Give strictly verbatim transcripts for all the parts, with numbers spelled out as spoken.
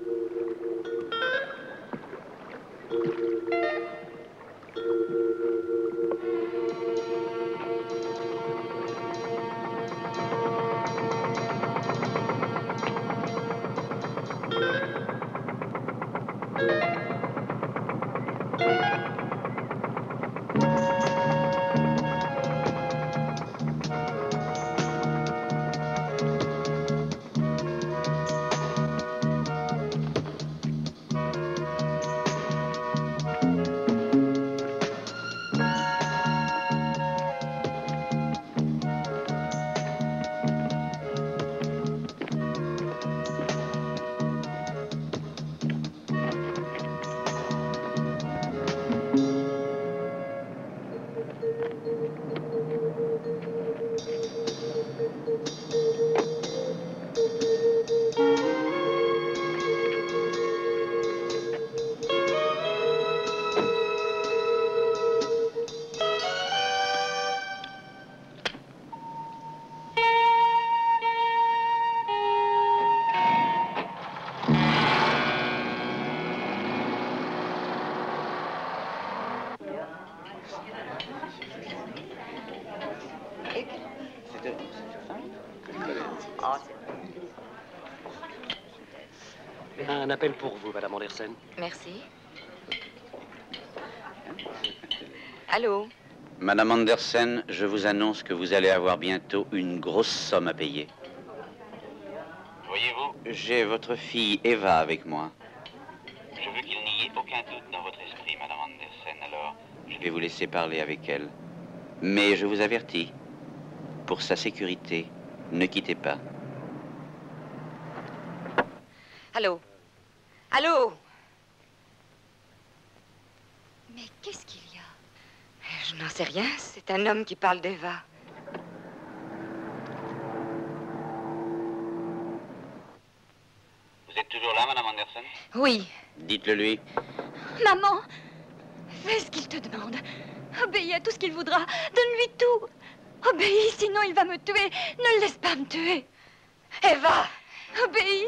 Un appel pour vous, Madame Andersen. Merci. Allô? Madame Andersen, je vous annonce que vous allez avoir bientôt une grosse somme à payer. Voyez-vous, j'ai votre fille Eva avec moi. Je veux qu'il n'y ait aucun doute dans votre esprit, Madame Andersen, alors je vais vous laisser parler avec elle. Mais je vous avertis, pour sa sécurité, ne quittez pas. Allô? Allô? Mais qu'est-ce qu'il y a? Je n'en sais rien. C'est un homme qui parle d'Eva. Vous êtes toujours là, Madame Andersen? Oui. Dites-le lui. Maman, fais ce qu'il te demande. Obéis à tout ce qu'il voudra. Donne-lui tout. Obéis, sinon il va me tuer. Ne le laisse pas me tuer. Eva, obéis.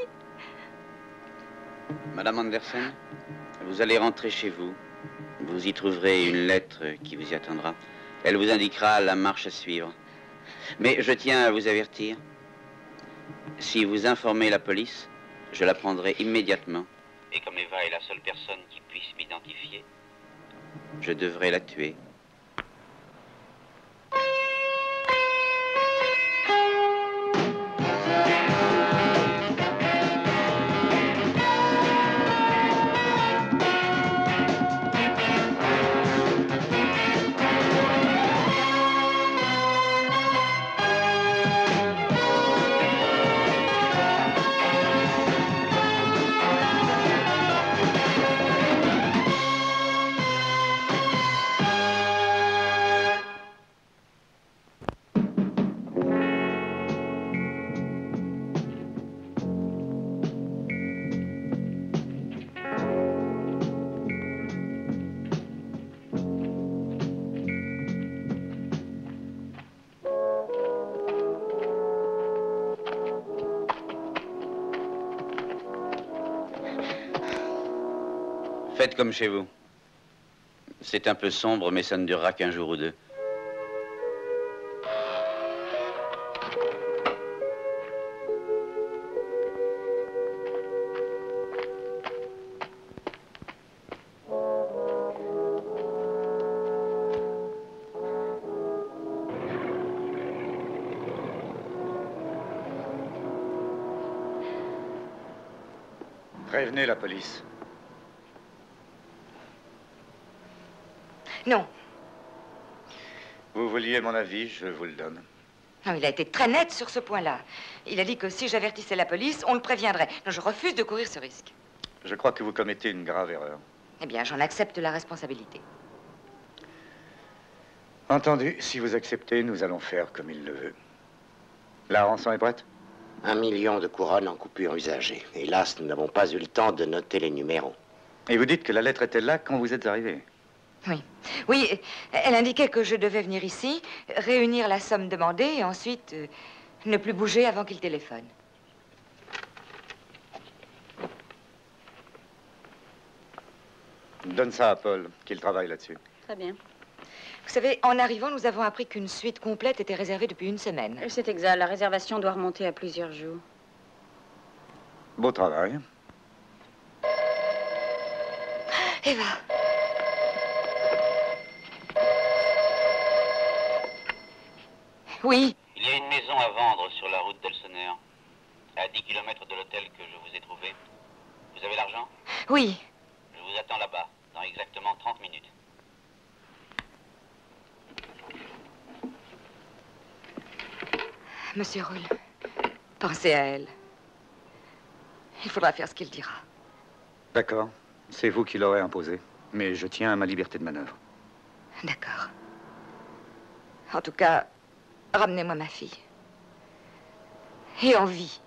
Madame Andersen, vous allez rentrer chez vous. Vous y trouverez une lettre qui vous y attendra. Elle vous indiquera la marche à suivre. Mais je tiens à vous avertir. Si vous informez la police, je la prendrai immédiatement. Et comme Eva est la seule personne qui puisse m'identifier, je devrais la tuer. Faites comme chez vous. C'est un peu sombre, mais ça ne durera qu'un jour ou deux. Prévenez la police. Non. Vous vouliez mon avis, je vous le donne. Non, il a été très net sur ce point-là. Il a dit que si j'avertissais la police, on le préviendrait. Non, je refuse de courir ce risque. Je crois que vous commettez une grave erreur. Eh bien, j'en accepte la responsabilité. Entendu, si vous acceptez, nous allons faire comme il le veut. La rançon est prête? Un million de couronnes en coupure usagée. Hélas, nous n'avons pas eu le temps de noter les numéros. Et vous dites que la lettre était là quand vous êtes arrivé? Oui. Oui, elle indiquait que je devais venir ici, réunir la somme demandée et ensuite euh, ne plus bouger avant qu'il téléphone. Donne ça à Paul, qu'il travaille là-dessus. Très bien. Vous savez, en arrivant, nous avons appris qu'une suite complète était réservée depuis une semaine. C'est exact. La réservation doit remonter à plusieurs jours. Beau travail. Eva. Oui. Il y a une maison à vendre sur la route d'Elseneur, à dix kilomètres de l'hôtel que je vous ai trouvé. Vous avez l'argent? Oui. Je vous attends là-bas, dans exactement trente minutes. Monsieur Rull, pensez à elle. Il faudra faire ce qu'il dira. D'accord. C'est vous qui l'aurez imposé. Mais je tiens à ma liberté de manœuvre. D'accord. En tout cas, ramenez-moi ma fille. Et en vie.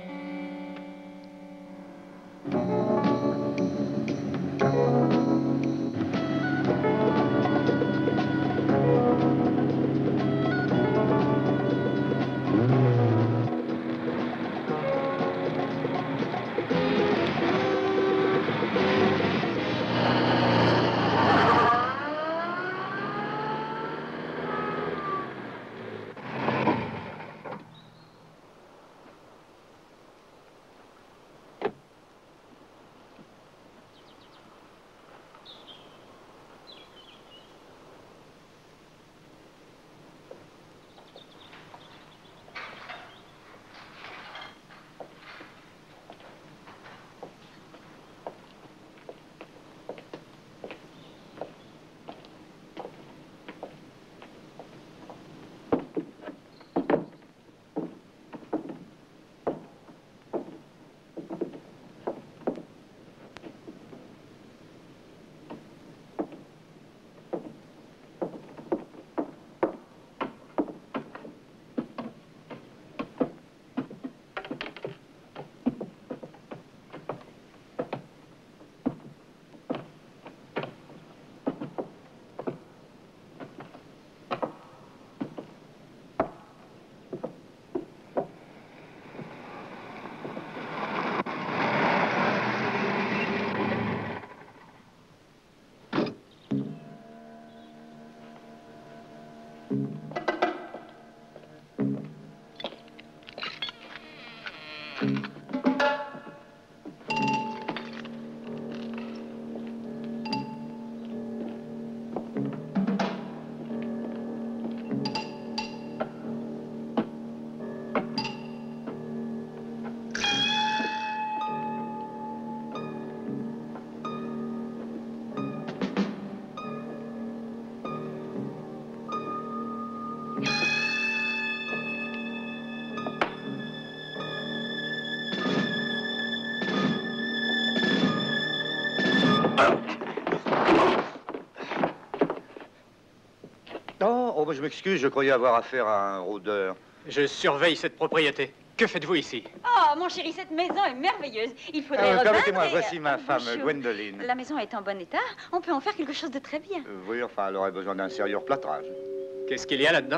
Oh, je m'excuse, je croyais avoir affaire à un rôdeur. Je surveille cette propriété. Que faites-vous ici? Oh, mon chéri, cette maison est merveilleuse. Il faudrait Euh, repeindre Permettez-moi, et- voici ma femme, Bonjour. Gwendoline. La maison est en bon état. On peut en faire quelque chose de très bien. Euh, oui, enfin, elle aurait besoin d'un sérieux replâtrage. Qu'est-ce qu'il y a là-dedans?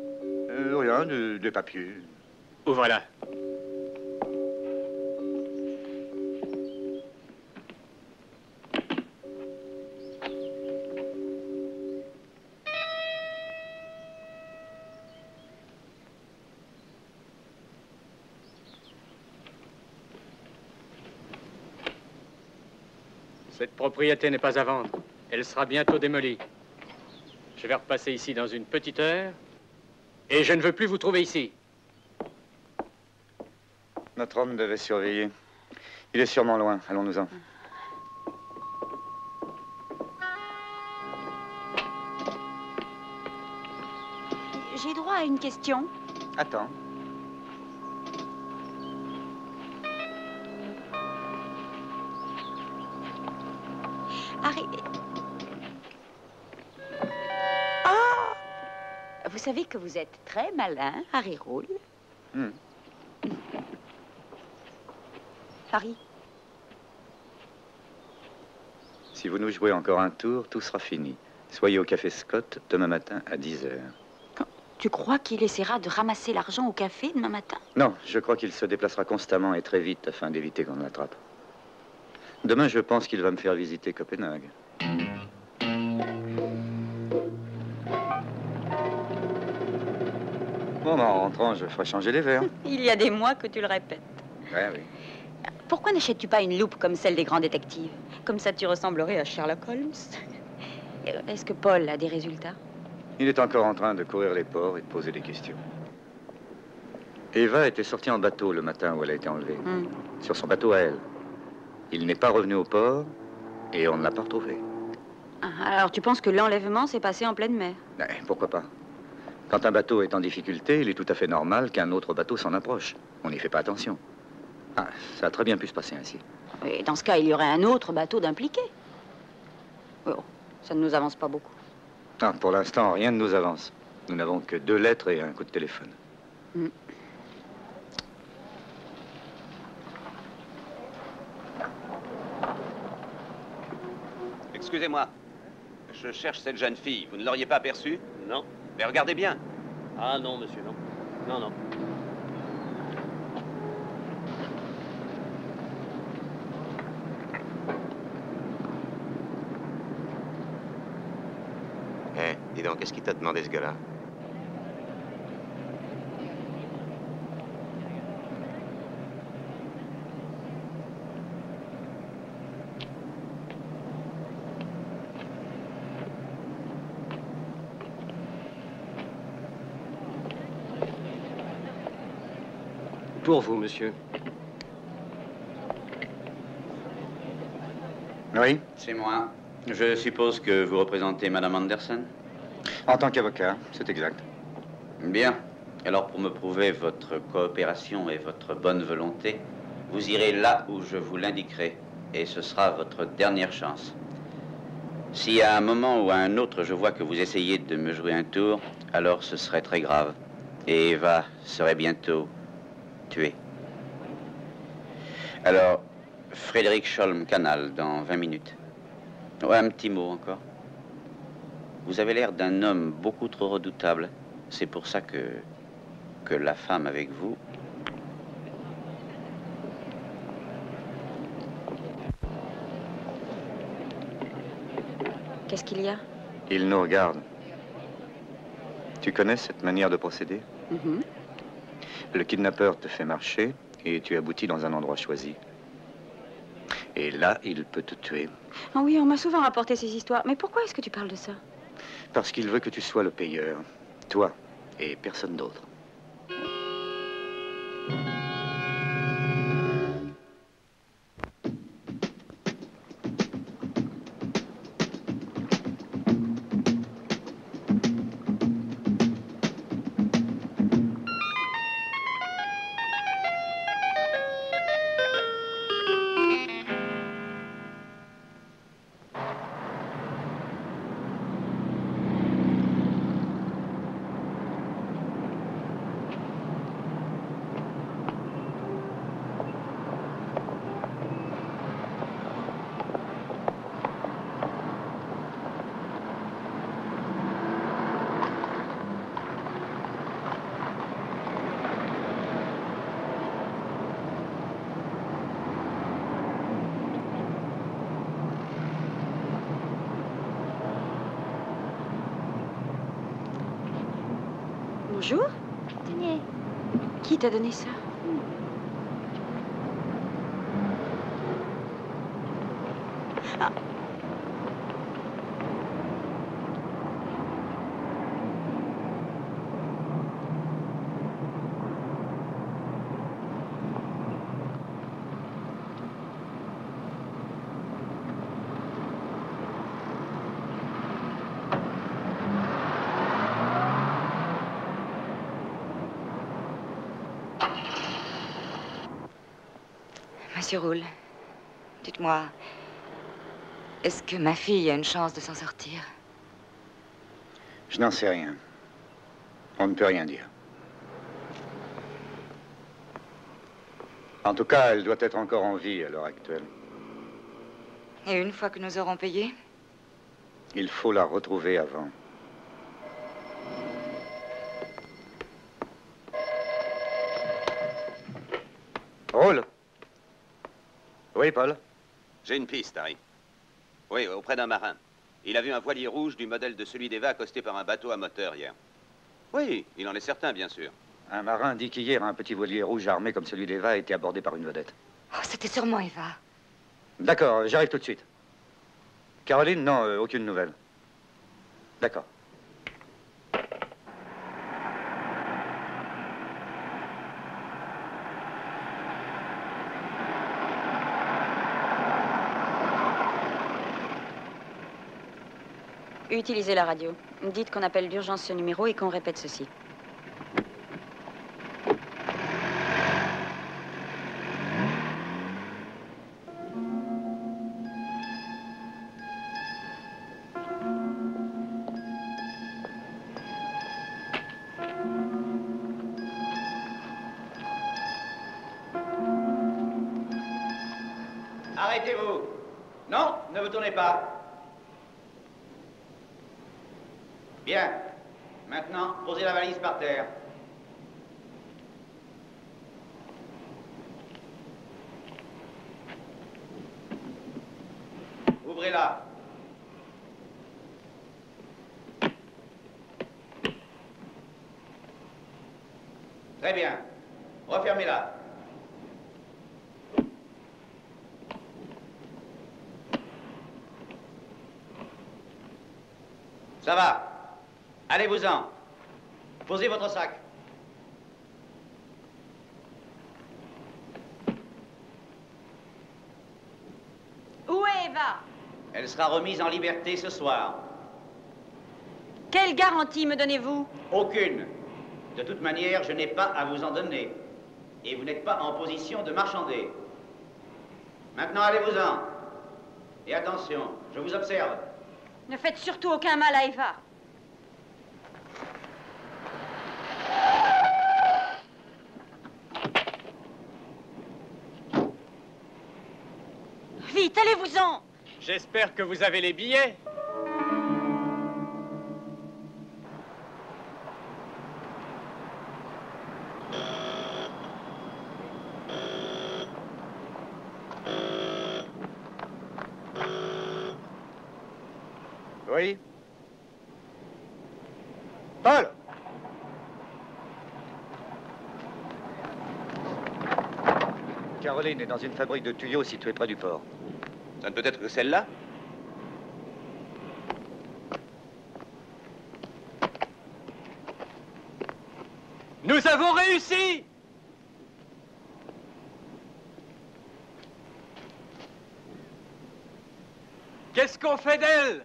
Euh, rien, de- des papiers. Ouvrez-la. Cette propriété n'est pas à vendre. Elle sera bientôt démolie. Je vais repasser ici dans une petite heure. Et je ne veux plus vous trouver ici. Notre homme devait surveiller. Il est sûrement loin. Allons-nous-en. J'ai droit à une question. Attends. Harry... Oh! Vous savez que vous êtes très malin, Harry Rull. Hmm. Harry, Si vous nous jouez encore un tour, tout sera fini. Soyez au café Scott demain matin à dix heures. tu crois qu'il essaiera de ramasser l'argent au café demain matin? Non, je crois qu'il se déplacera constamment et très vite afin d'éviter qu'on l'attrape. Demain, je pense qu'il va me faire visiter Copenhague. Bon, en rentrant, je ferai changer les verres. Il y a des mois que tu le répètes. Ouais, oui. Pourquoi n'achètes-tu pas une loupe comme celle des grands détectives? Comme ça, tu ressemblerais à Sherlock Holmes. Est-ce que Paul a des résultats? Il est encore en train de courir les ports et de poser des questions. Eva était sortie en bateau le matin où elle a été enlevée. Hmm. Sur son bateau à elle. Il n'est pas revenu au port et on ne l'a pas retrouvé. Ah, alors tu penses que l'enlèvement s'est passé en pleine mer? Ouais, pourquoi pas? Quand un bateau est en difficulté, il est tout à fait normal qu'un autre bateau s'en approche. On n'y fait pas attention. Ah, ça a très bien pu se passer ainsi. Et dans ce cas, il y aurait un autre bateau d'impliqué. Oh, ça ne nous avance pas beaucoup. Ah, pour l'instant, rien ne nous avance. Nous n'avons que deux lettres et un coup de téléphone. Hmm. Excusez-moi. Je cherche cette jeune fille. Vous ne l'auriez pas aperçue? Non. Mais regardez bien. Ah non, monsieur, non. Non, non. Eh, dis donc, qu'est-ce qu'il t'a demandé, ce gars-là? Pour vous, monsieur. Oui, C'est moi. Je suppose que vous représentez Madame Anderson? en tant qu'avocat, c'est exact. Bien. Alors, pour me prouver votre coopération et votre bonne volonté, vous irez là où je vous l'indiquerai. Et ce sera votre dernière chance. Si à un moment ou à un autre, je vois que vous essayez de me jouer un tour, alors ce serait très grave. Et Eva serait bientôt tuée. Alors, Frédéric Scholm, Canal, dans vingt minutes. Ouais, un petit mot encore. Vous avez l'air d'un homme beaucoup trop redoutable. C'est pour ça que, que la femme avec vous... Qu'est-ce qu'il y a? Il nous regarde. Tu connais cette manière de procéder? Mhm. Le kidnappeur te fait marcher et tu aboutis dans un endroit choisi. Et là, il peut te tuer. Ah oui, on m'a souvent rapporté ces histoires. Mais pourquoi est-ce que tu parles de ça? Parce qu'il veut que tu sois le payeur. Toi et personne d'autre. Bonjour. Tenez. Qui t'a donné ça? Ah. Monsieur Roule, dites-moi, est-ce que ma fille a une chance de s'en sortir? Je n'en sais rien. On ne peut rien dire. En tout cas, elle doit être encore en vie à l'heure actuelle. Et une fois que nous aurons payé? Il faut la retrouver avant. Roule. Oui, Paul? J'ai une piste, Harry. Oui, auprès d'un marin. Il a vu un voilier rouge du modèle de celui d'Eva accosté par un bateau à moteur hier. Oui, il en est certain, bien sûr. Un marin dit qu'hier, un petit voilier rouge armé comme celui d'Eva a été abordé par une vedette. Oh, c'était sûrement Eva. D'accord, j'arrive tout de suite. Caroline, non, euh, aucune nouvelle. D'accord. Utilisez la radio. Dites qu'on appelle d'urgence ce numéro et qu'on répète ceci. Arrêtez-vous. Non, ne vous tournez pas. Bien. Maintenant, posez la valise par terre. Ouvrez-la. Très bien. Refermez-la. Ça va. Allez-vous-en. Posez votre sac. Où est Eva? Elle sera remise en liberté ce soir. Quelle garantie me donnez-vous? Aucune. De toute manière, je n'ai pas à vous en donner. Et vous n'êtes pas en position de marchander. Maintenant, allez-vous-en. Et attention, je vous observe. Ne faites surtout aucun mal à Eva. Vite, allez-vous-en! J'espère que vous avez les billets. Oui? Paul! Caroline est dans une fabrique de tuyaux située près du port. Ça ne peut être que celle-là? Nous avons réussi! Qu'est-ce qu'on fait d'elle?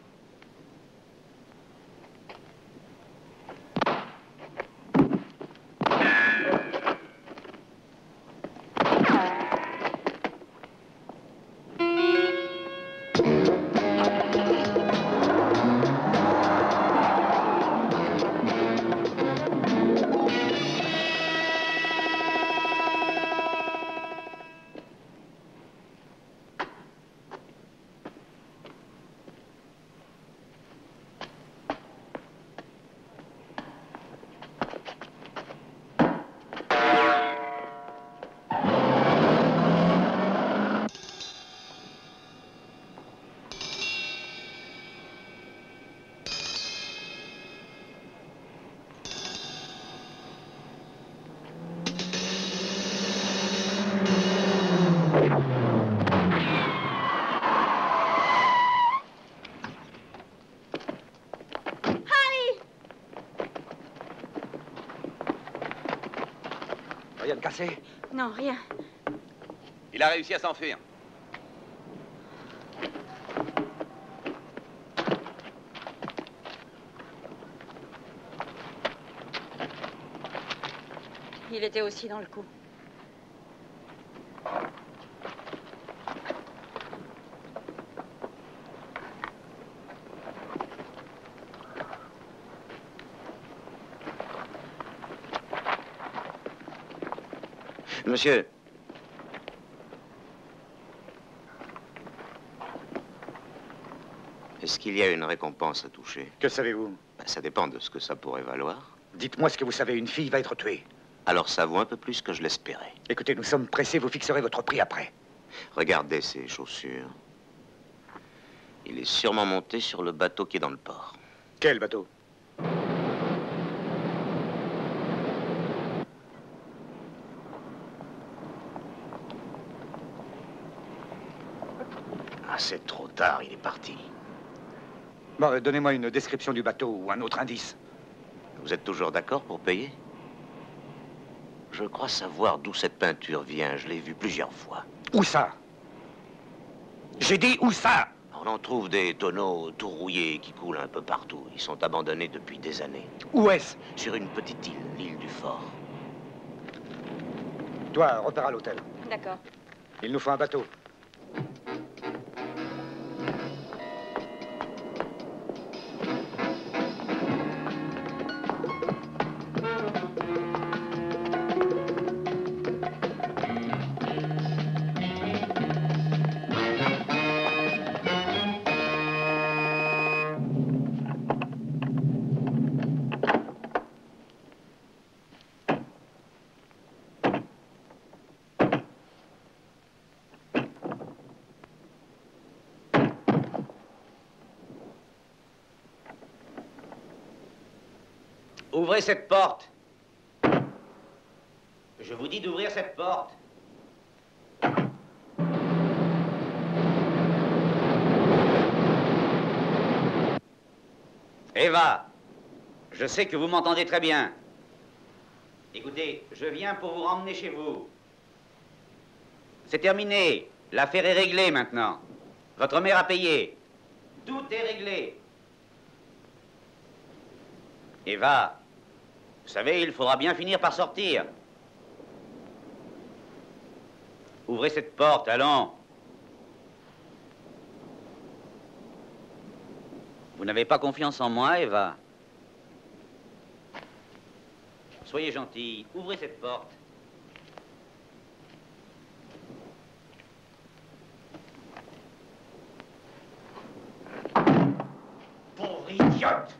Rien de cassé? Non, rien. Il a réussi à s'enfuir. Il était aussi dans le coup. Monsieur. Est-ce qu'il y a une récompense à toucher? Que savez-vous? Ben, ça dépend de ce que ça pourrait valoir. Dites-moi ce que vous savez. Une fille va être tuée. Alors ça vaut un peu plus que je l'espérais. Écoutez, nous sommes pressés. Vous fixerez votre prix après. Regardez ces chaussures. Il est sûrement monté sur le bateau qui est dans le port. Quel bateau? Ah, c'est trop tard, il est parti. Bon, euh, donnez-moi une description du bateau ou un autre indice. Vous êtes toujours d'accord pour payer? Je crois savoir d'où cette peinture vient. Je l'ai vue plusieurs fois. Où ça? J'ai dit où ça? On en trouve des tonneaux tout rouillés qui coulent un peu partout. Ils sont abandonnés depuis des années. Où est-ce? Sur une petite île, l'île du Fort. Toi, repars à l'hôtel. D'accord. Il nous faut un bateau. Ouvrez cette porte. Je vous dis d'ouvrir cette porte. Eva, je sais que vous m'entendez très bien. Écoutez, je viens pour vous ramener chez vous. C'est terminé. L'affaire est réglée maintenant. Votre mère a payé. Tout est réglé. Eva, vous savez, il faudra bien finir par sortir. Ouvrez cette porte, allons. Vous n'avez pas confiance en moi, Eva? Soyez gentille, ouvrez cette porte. Pauvre idiote!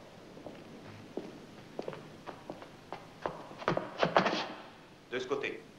De ce côté.